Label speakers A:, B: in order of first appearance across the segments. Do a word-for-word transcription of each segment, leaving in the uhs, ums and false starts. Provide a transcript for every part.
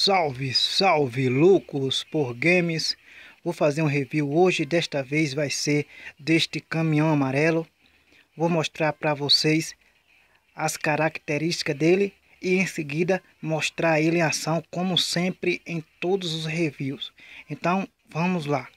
A: Salve, salve, loucos por games. Vou fazer um review hoje, desta vez vai ser deste caminhão amarelo. Vou mostrar para vocês as características dele e em seguida mostrar ele em ação, como sempre em todos os reviews. Então, vamos lá.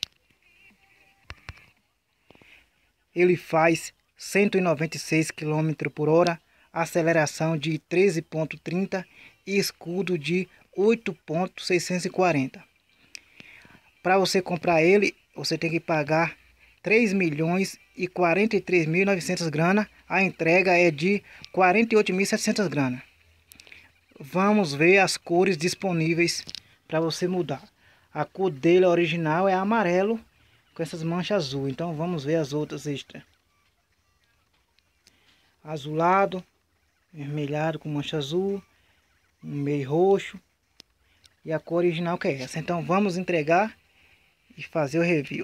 A: Ele faz cento e noventa e seis quilômetros por hora, aceleração de treze ponto trinta e escudo de oito ponto seiscentos e quarenta. Para você comprar ele, você tem que pagar três milhões e quarenta e três mil e novecentos grana. A entrega é de quarenta e oito mil e setecentos grana. Vamos ver as cores disponíveis para você mudar. A cor dele original é amarelo com essas manchas azul. Então vamos ver as outras extra. Azulado, vermelhado com mancha azul, um meio roxo. E a cor original que é essa. Então vamos entregar e fazer o review.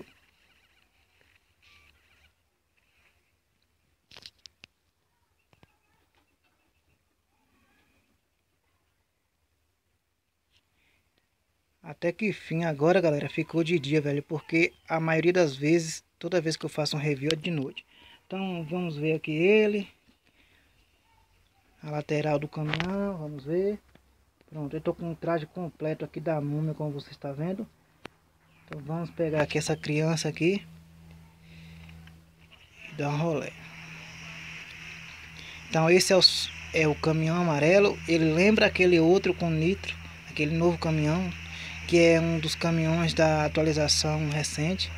A: Até que fim agora, galera, ficou de dia, velho. Porque a maioria das vezes, toda vez que eu faço um review é de noite. Então vamos ver aqui ele. A lateral do caminhão, vamos ver. Pronto, eu tô com um traje completo aqui da múmia, como você está vendo. Então vamos pegar aqui essa criança aqui e dar um rolê. Então esse é o, é o caminhão amarelo. Ele lembra aquele outro com nitro, aquele novo caminhão, que é um dos caminhões da atualização recente.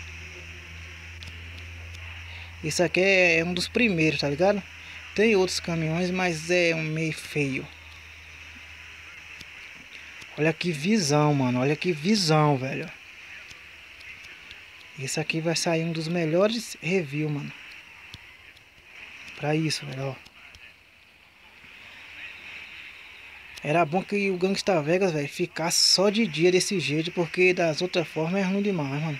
A: Isso aqui é um dos primeiros, tá ligado? Tem outros caminhões, mas é um meio feio. Olha que visão, mano. Olha que visão, velho. Esse aqui vai sair um dos melhores reviews, mano. Pra isso, velho, ó. Era bom que o Gangsta Vegas, velho, ficasse só de dia desse jeito, porque das outras formas é ruim demais, mano.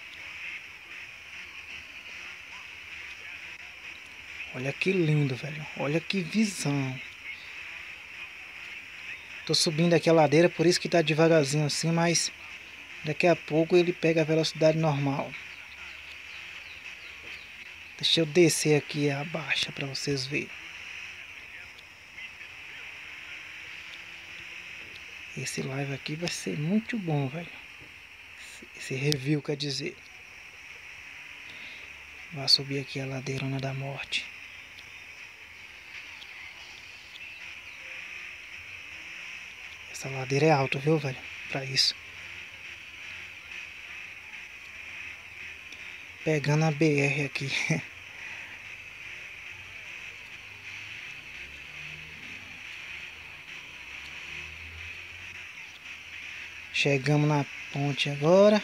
A: Olha que lindo, velho. Olha que visão. Tô subindo aqui a ladeira, por isso que tá devagarzinho assim, mas daqui a pouco ele pega a velocidade normal. Deixa eu descer aqui a baixa para vocês verem. Esse live aqui vai ser muito bom, velho. Esse review, quer dizer. Vai subir aqui a ladeirona da morte. Essa ladeira é alta, viu, velho? Pra isso. Pegando a B R aqui. Chegamos na ponte agora.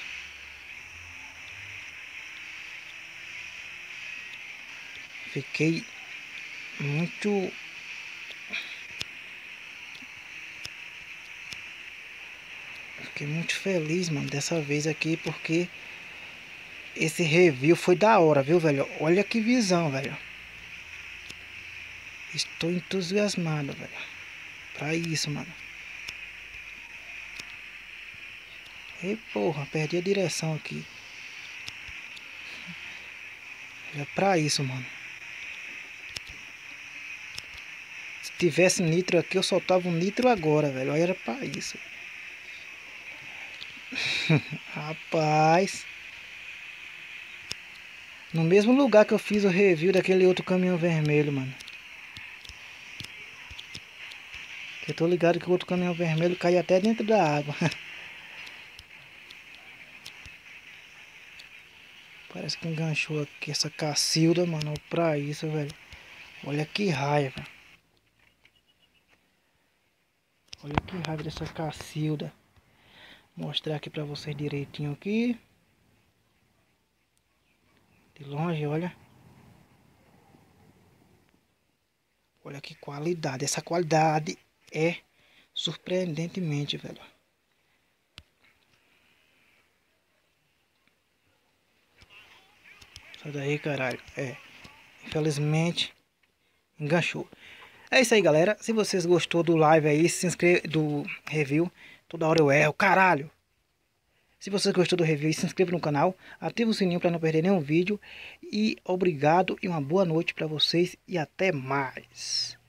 A: Fiquei muito... Fiquei muito feliz, mano, dessa vez aqui, porque esse review foi da hora, viu, velho? Olha que visão, velho. Estou entusiasmado, velho. Pra isso, mano. E porra, perdi a direção aqui. É pra isso, mano. Se tivesse nitro aqui, eu soltava um nitro agora, velho. Aí era pra isso. Rapaz. No mesmo lugar que eu fiz o review daquele outro caminhão vermelho, mano. Eu tô ligado que o outro caminhão vermelho cai até dentro da água. Parece que enganchou aqui essa cacilda, mano. Pra isso, velho. Olha que raiva. Olha que raiva dessa cacilda. Vou mostrar aqui pra vocês direitinho aqui. De longe, olha. Olha que qualidade. Essa qualidade é surpreendentemente, velho. Sai daí, caralho. É. Infelizmente, enganchou. É isso aí, galera. Se vocês gostou do live aí, se inscreva do review. Toda hora eu erro, caralho. Se você gostou do review, se inscreva no canal, ative o sininho para não perder nenhum vídeo. E obrigado e uma boa noite para vocês e até mais.